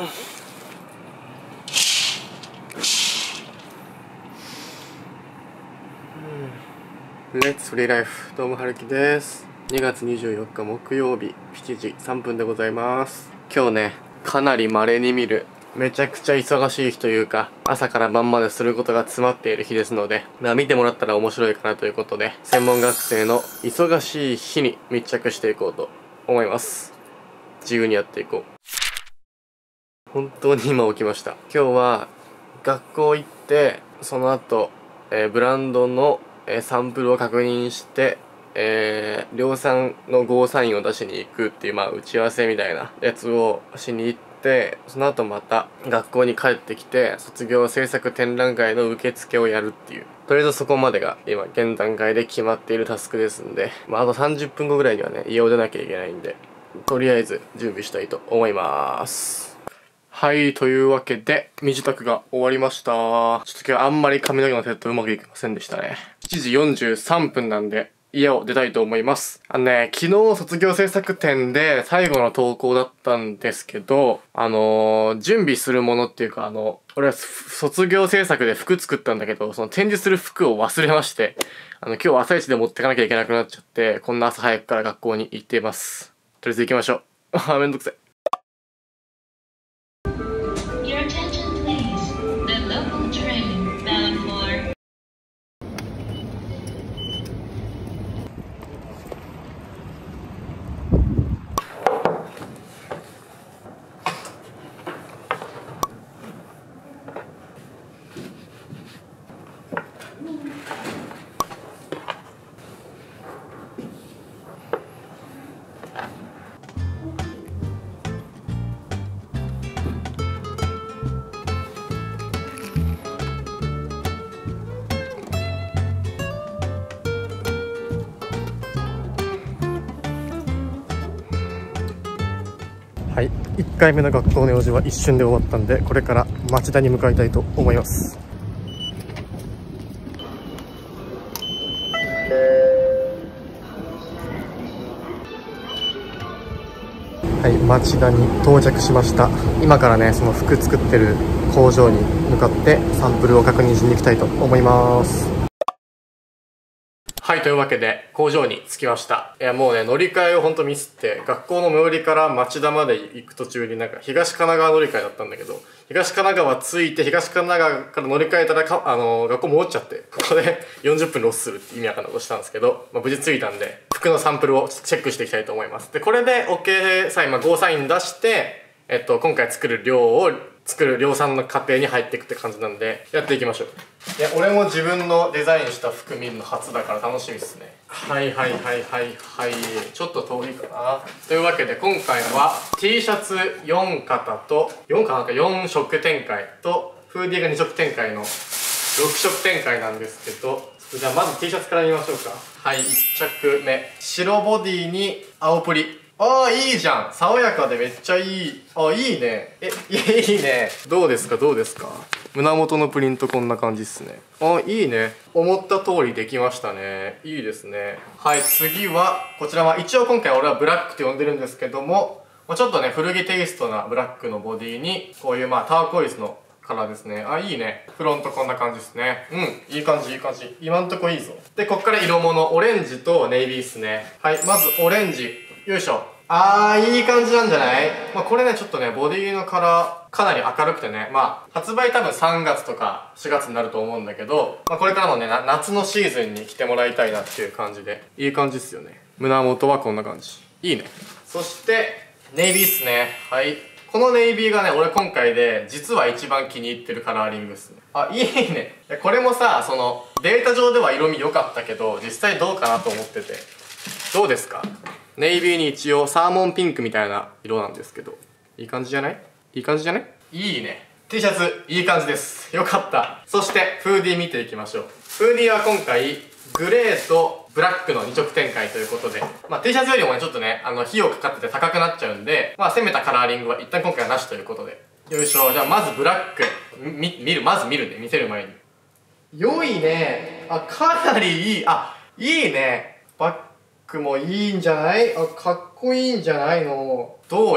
レッツフリーライフ、どうもはるきです。2月24日木曜日7時3分でございます。今日ね、かなり稀に見るめちゃくちゃ忙しい日というか、朝から晩まですることが詰まっている日ですので、見てもらったら面白いかなということで、専門学生の忙しい日に密着していこうと思います。自由にやっていこう。本当に今起きました。今日は学校行って、その後、ブランドのサンプルを確認して、量産のゴーサインを出しに行くっていう、打ち合わせみたいなやつをしに行って、その後また学校に帰ってきて、卒業制作展覧会の受付をやるっていう。とりあえずそこまでが今現段階で決まっているタスクですんで、あと30分後ぐらいにはね、家を出なきゃいけないんで、とりあえず準備したいと思います。はい、というわけで、身支度が終わりました。ちょっと今日あんまり髪の毛のセットうまくいきませんでしたね。7時43分なんで、家を出たいと思います。昨日卒業制作展で最後の投稿だったんですけど、準備するものっていうか俺は卒業制作で服作ったんだけど、その展示する服を忘れまして、今日朝一で持ってかなきゃいけなくなっちゃって、こんな朝早くから学校に行っています。とりあえず行きましょう。めんどくさい。はい、1回目の学校の用事は一瞬で終わったんで、これから町田に向かいたいと思います。はい、町田に到着しました。今からね、その服作ってる工場に向かってサンプルを確認しに行きたいと思います。はい、というわけで工場に着きました。いやもうね、乗り換えをほんとミスって、学校の最寄りから町田まで行く途中に東神奈川乗り換えだったんだけど、東神奈川着いて東神奈川から乗り換えたら学校戻っちゃって、ここで40分ロスするって意味わかんないことしたんですけど、無事着いたんで、服のサンプルをチェックしていきたいと思います。で、これで OK サイン、ゴーサイン出して、今回作る量産の過程に入っていくって感じなんで、やっていきましょう。いや、俺も自分のデザインした服見るの初だから楽しみですね。はいはいはいはいはい。ちょっと遠いかな。というわけで今回は T シャツ4型と、4色展開と、フーディーが2色展開の6色展開なんですけど、じゃあまず T シャツから見ましょうか。はい、1着目。白ボディに青プリ。ああ、いいじゃん。爽やかでめっちゃいい。あ、いいね。いいね。どうですか胸元のプリントこんな感じっすね。あ、いいね。思った通りできましたね。いいですね。はい、次は、こちらは一応今回俺はブラックと呼んでるんですけども、ちょっとね、古着テイストなブラックのボディに、こういうターコイズのカラーですね。あ、いいね。フロントこんな感じですね。いい感じ、いい感じ。今んとこいいぞ。で、こっから色物、オレンジとネイビーっすね。はい、まずオレンジ。よいしょ。いい感じなんじゃない？これね、ちょっとね、ボディのカラー、かなり明るくてね、発売多分3月とか4月になると思うんだけど、これからのね、夏のシーズンに着てもらいたいなっていう感じで、いい感じっすよね。胸元はこんな感じ。いいね。そして、ネイビーっすね。はい。このネイビーがね、俺今回で、実は一番気に入ってるカラーリングっすね。あ、いいね。これもさ、データ上では色味良かったけど、実際どうかなと思ってて。どうですか？ネイビーに一応サーモンピンクみたいな色なんですけど、いい感じじゃない？いい感じじゃない？いいね。T シャツいい感じです。よかった。そしてフーディー見ていきましょう。フーディーは今回グレーとブラックの2色展開ということで、T シャツよりもねちょっとね費用かかってて高くなっちゃうんで、攻めたカラーリングは一旦今回はなしということで、よいしょ。じゃあまずブラックまず見るね、見せる前に。良いね。かなりいい。いいね。バッグもいいんじゃない？かっこいいんじゃないの？どうよ。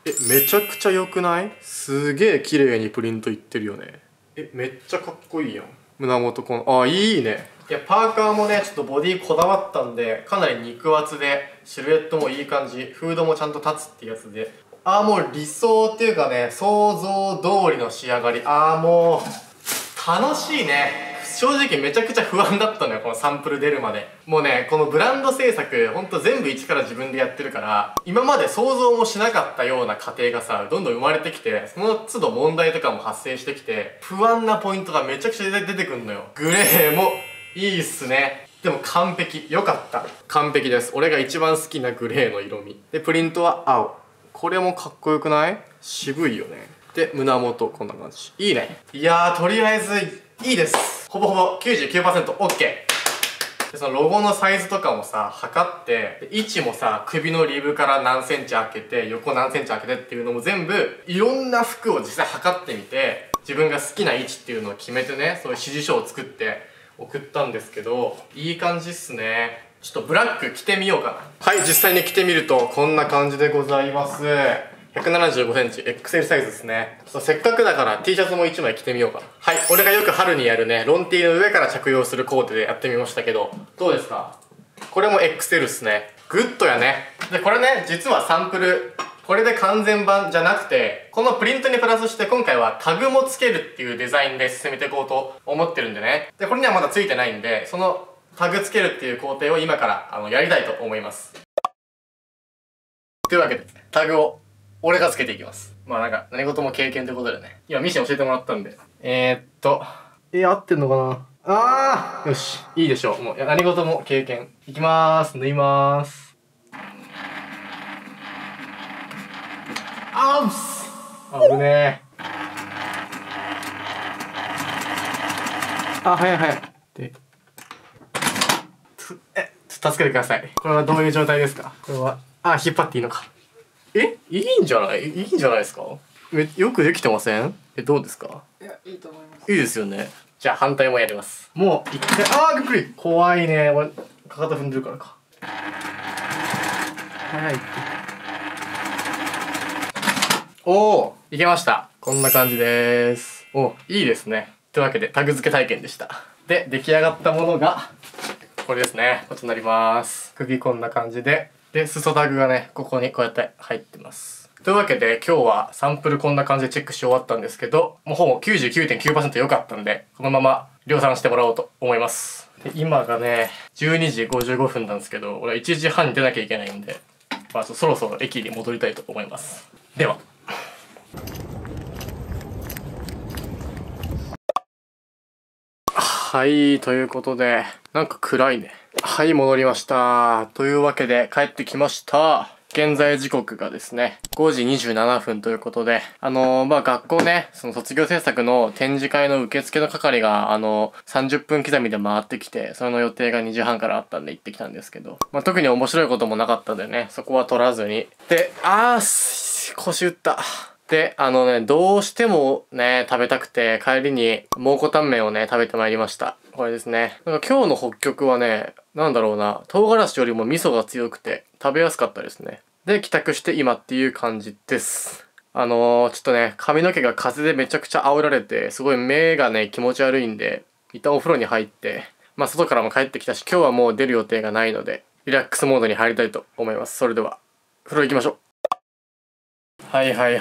めちゃくちゃ良くない？すげえ綺麗にプリントいってるよね。めっちゃかっこいいやん。胸元いいね。いや、パーカーもねちょっとボディこだわったんで、かなり肉厚でシルエットもいい感じ、フードもちゃんと立つってやつで、もう理想っていうかね、想像通りの仕上がり。もう楽しいね。正直めちゃくちゃ不安だったのよ、このサンプル出るまで。もうね、このブランド制作ほんと全部一から自分でやってるから、今まで想像もしなかったような過程がさ、どんどん生まれてきて、その都度問題とかも発生してきて、不安なポイントがめちゃくちゃ出てくんのよ。グレーもいいっすね。でも完璧。よかった。完璧です。俺が一番好きなグレーの色味で、プリントは青。これもかっこよくない？渋いよね。で、胸元こんな感じ。いいね。いやー、とりあえずいいです。ほぼほぼ 99%OK。で、そのロゴのサイズとかもさ、測って、位置もさ、首のリブから何センチ開けて、横何センチ開けてっていうのも全部、いろんな服を実際測ってみて、自分が好きな位置っていうのを決めてね、そういう指示書を作って送ったんですけど、いい感じっすね。ちょっとブラック着てみようかな。はい、実際に着てみると、こんな感じでございます。175センチ XL サイズですね。ちょっとせっかくだから T シャツも1枚着てみようかな。はい、俺がよく春にやるね、ロン T の上から着用するコーデでやってみましたけど、どうですか？これも XL っすね。グッドやね。で、これね、実はサンプル、これで完全版じゃなくて、このプリントにプラスして今回はタグもつけるっていうデザインで進めていこうと思ってるんでね。で、これにはまだついてないんで、そのタグつけるっていう工程を今からやりたいと思います。というわけで、タグを俺がつけていきます。まあなんか、何事も経験ということでね。今、ミシン教えてもらったんで。合ってんのかな？よし。いいでしょう。もう、何事も経験。いきまーす。縫いまーす。危ねー。早い。で、助けてください。これはどういう状態ですか？これは、引っ張っていいのか。いいんじゃないですか？よくできてません？どうですか？ いや、いいと思います。 いいですよね。じゃあ反対もやります。もう一回、びっくり。怖いね。俺、かかと踏んでるからか。早いって。いけました。こんな感じです。いいですね。というわけで、タグ付け体験でした。で、出来上がったものが、これですね。こっちになります。首こんな感じで。で、裾タグがね、ここにこうやって入ってます。というわけで、今日はサンプルこんな感じでチェックし終わったんですけど、もうほぼ 99.9% 良かったんで、このまま量産してもらおうと思います。で、今がね、12時55分なんですけど、俺は1時半に出なきゃいけないんで、そろそろ駅に戻りたいと思います。では。はい、ということで、なんか暗いね。はい、戻りました。というわけで、帰ってきました。現在時刻がですね、5時27分ということで、学校ね、その卒業制作の展示会の受付の係が、30分刻みで回ってきて、それの予定が2時半からあったんで行ってきたんですけど、特に面白いこともなかったんでね、そこは取らずに。で、腰打った。で、どうしてもね、食べたくて、帰りに蒙古タンメンをね、食べてまいりました。これですね。なんか今日の北極はね、なんだろうな、唐辛子よりも味噌が強くて、食べやすかったですね。で、帰宅して今っていう感じです。ちょっとね、髪の毛が風でめちゃくちゃ煽られて、すごい目がね、気持ち悪いんで、一旦お風呂に入って、外からも帰ってきたし、今日はもう出る予定がないので、リラックスモードに入りたいと思います。それでは、風呂行きましょう。はい、風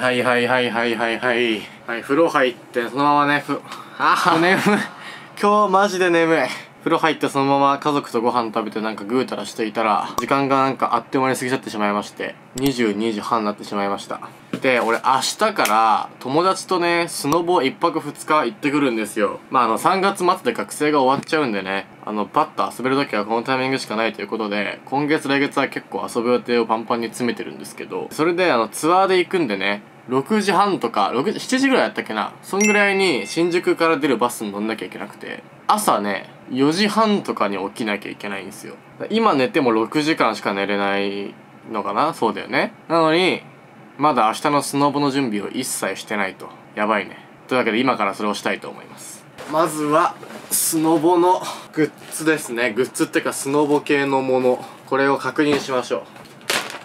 呂入って、そのままね、眠い。今日マジで眠い。風呂入ってそのまま家族とご飯食べてなんかぐうたらしていたら、時間がなんかあっという間に過ぎちゃってしまいまして、22時半になってしまいました。で、俺明日から友達とね、スノボ1泊2日行ってくるんですよ。3月末で学生が終わっちゃうんでね、パッと遊べる時はこのタイミングしかないということで、今月来月は結構遊ぶ予定をパンパンに詰めてるんですけど、それでツアーで行くんでね、6時半とか、7時ぐらいやったっけな。そんぐらいに新宿から出るバスに乗んなきゃいけなくて、朝ね、4時半とかに起きなきゃいけないんですよ。今寝ても6時間しか寝れないのかな？そうだよね。なのに、まだ明日のスノボの準備を一切してないと。やばいね。というわけで今からそれをしたいと思います。まずは、スノボのグッズですね。グッズってかスノボ系のもの。これを確認しましょう。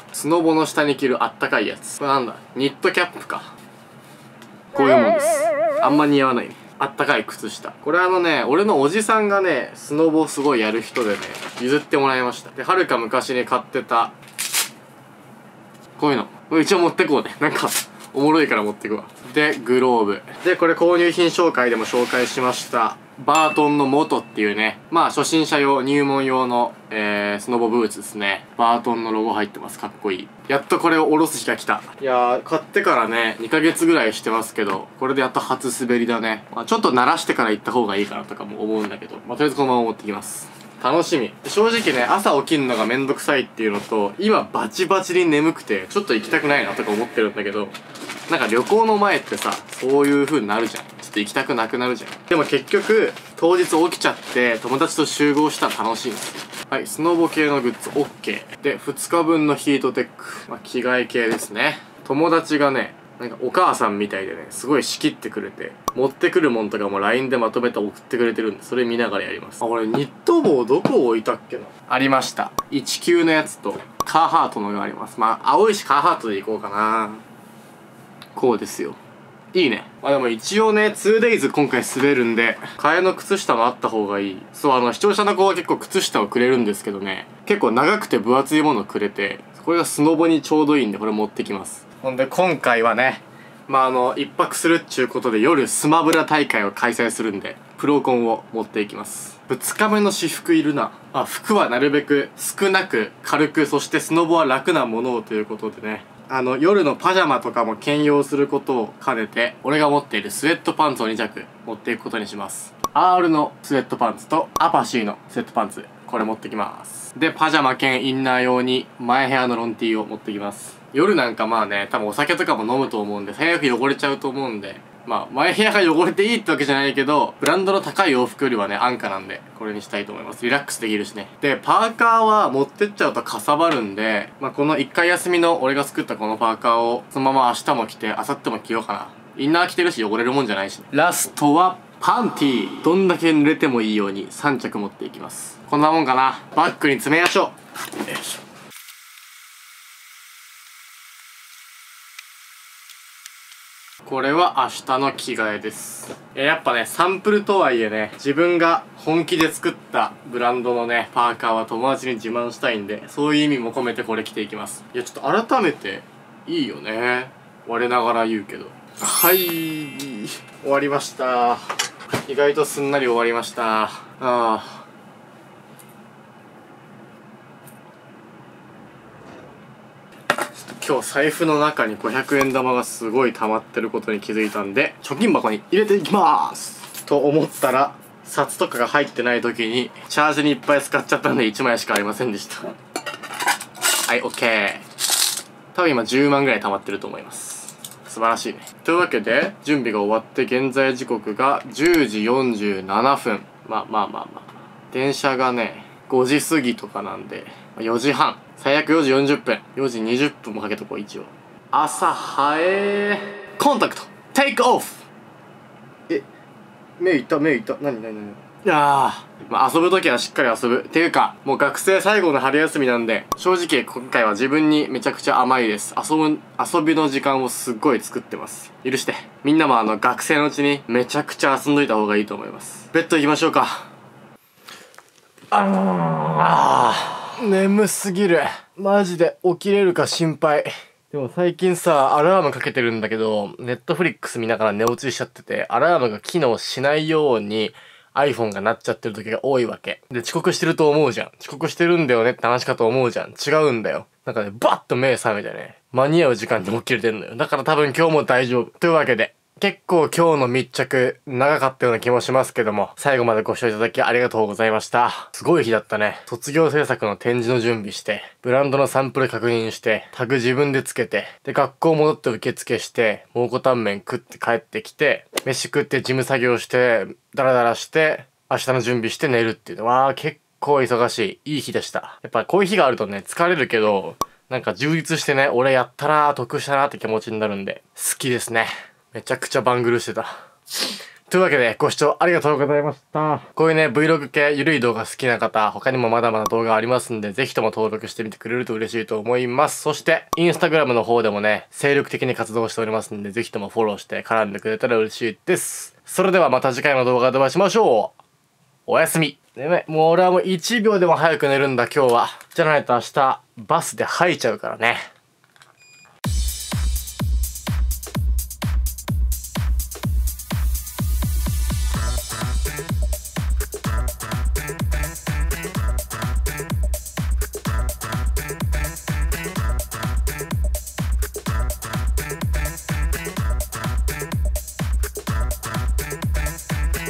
スノボの下に着るあったかいやつ。これなんだ、ニットキャップか。こういうもんです。あんま似合わないね。あったかい靴下。これ俺のおじさんがね、スノボすごいやる人でね、譲ってもらいました。で、はるか昔に買ってた、こういうの。これ一応持ってこうね。なんか、おもろいから持ってくわ。で、グローブ。で、これ購入品紹介でも紹介しました。バートンの元っていうね、まあ初心者用、入門用の、スノボブーツですね。バートンのロゴ入ってます。かっこいい。やっとこれを下ろす日が来た。いやー、買ってからね、2ヶ月ぐらいしてますけど、これでやっと初滑りだね。まあ、ちょっと慣らしてから行った方がいいかなとかも思うんだけど、まあとりあえずこのまま持ってきます。楽しみ。正直ね、朝起きるのがめんどくさいっていうのと、今バチバチに眠くて、ちょっと行きたくないなとか思ってるんだけど、なんか旅行の前ってさ、そういう風になるじゃん。ちょっと行きたくなくなるじゃん。でも結局、当日起きちゃって友達と集合したら楽しいんですよ。はい、スノボ系のグッズ OK。で、2日分のヒートテック。まあ、着替え系ですね。友達がね、なんかお母さんみたいでね、すごい仕切ってくれて、持ってくるもんとかも LINE でまとめて送ってくれてるんで、それ見ながらやります。あ、俺ニット帽どこ置いたっけな。ありました。19のやつと、カーハートのがあります。まあ、青いしカーハートでいこうかな。こうですよ。いいね。まあでも一応ね、2days 今回滑るんで、替えの靴下もあった方がいい。そう、視聴者の子は結構靴下をくれるんですけどね、結構長くて分厚いものをくれて、これがスノボにちょうどいいんで、これ持ってきます。ほんで今回はね、まあ一泊するっちゅうことで夜スマブラ大会を開催するんで、プロコンを持っていきます。2日目の私服いるな。あ、服はなるべく少なく軽く、そしてスノボは楽なものをということでね、夜のパジャマとかも兼用することを兼ねて、俺が持っているスウェットパンツを2着持っていくことにします。R のスウェットパンツとアパシーのスウェットパンツ、これ持ってきます。で、パジャマ兼インナー用に前部屋のロンティーを持ってきます。夜なんかまあね、多分お酒とかも飲むと思うんで、最悪汚れちゃうと思うんで、まあ、前部屋が汚れていいってわけじゃないけど、ブランドの高い洋服よりはね、安価なんで、これにしたいと思います。リラックスできるしね。で、パーカーは持ってっちゃうとかさばるんで、まあ、この1回休みの俺が作ったこのパーカーを、そのまま明日も着て、明後日も着ようかな。インナー着てるし汚れるもんじゃないしね。ラストは、パンティー。どんだけ濡れてもいいように3着持っていきます。こんなもんかな。バッグに詰めましょう。よいしょ。これは明日の着替えです。やっぱね、サンプルとはいえね、自分が本気で作ったブランドのね、パーカーは友達に自慢したいんで、そういう意味も込めてこれ着ていきます。いや、ちょっと改めて、いいよね。我ながら言うけど。はい、終わりました。意外とすんなり終わりました。今日財布の中に500円玉がすごい溜まってることに気づいたんで、貯金箱に入れていきますと思ったら、札とかが入ってない時にチャージにいっぱい使っちゃったんで1枚しかありませんでした。はい、 OK。 多分今10万ぐらい溜まってると思います。素晴らしいね。というわけで準備が終わって現在時刻が10時47分。まあ電車がね5時過ぎとかなんで4時半、最悪4時40分、4時20分もかけとこう。一応朝早え。コンタクトテイクオフ。目いった。何いやー、まあ遊ぶときはしっかり遊ぶっていうか、もう学生最後の春休みなんで、正直今回は自分にめちゃくちゃ甘いです。遊びの時間をすっごい作ってます。許して。みんなも学生のうちにめちゃくちゃ遊んどいた方がいいと思います。ベッド行きましょうか。眠すぎる。マジで起きれるか心配。でも最近さ、アラームかけてるんだけど、ネットフリックス見ながら寝落ちしちゃってて、アラームが機能しないように iPhone が鳴っちゃってる時が多いわけ。で、遅刻してると思うじゃん。遅刻してるんだよねって話かと思うじゃん。違うんだよ。なんかね、バッと目覚めてね、間に合う時間に起きれてるのよ。だから多分今日も大丈夫。というわけで、結構今日の密着長かったような気もしますけども、最後までご視聴いただきありがとうございました。すごい日だったね。卒業制作の展示の準備して、ブランドのサンプル確認して、タグ自分でつけて、で学校戻って受付して、蒙古タンメン食って帰ってきて、飯食って事務作業して、ダラダラして、明日の準備して寝るっていうのは結構忙しい、いい日でした。やっぱこういう日があるとね、疲れるけど、なんか充実してね、俺やったなー、得したなーって気持ちになるんで、好きですね。めちゃくちゃバングルしてた。 というわけでご視聴ありがとうございました。こういうね Vlog 系ゆるい動画好きな方、他にもまだまだ動画ありますんで、ぜひとも登録してみてくれると嬉しいと思います。そしてインスタグラムの方でもね精力的に活動しておりますんで、ぜひともフォローして絡んでくれたら嬉しいです。それではまた次回の動画でお会いしましょう。おやすみ。もう俺はもう1秒でも早く寝るんだ今日は。じゃないと明日バスで吐いちゃうからね。